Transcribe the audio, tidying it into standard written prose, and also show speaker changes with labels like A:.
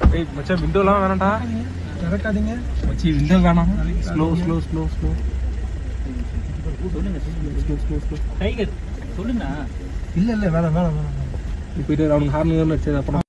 A: ஏய் மச்சான் விண்டோலாம் வேணாம்டா.
B: திறக்காதீங்க
A: மச்சி விண்டோ வேணாம். ஸ்லோ
C: சொல்லுங்க டைகர் சொல்லுங்க.
B: இல்ல வேணாம்
A: இப்போ அவனுக்கு ஹார்ன் அடிச்சது அப்புறம்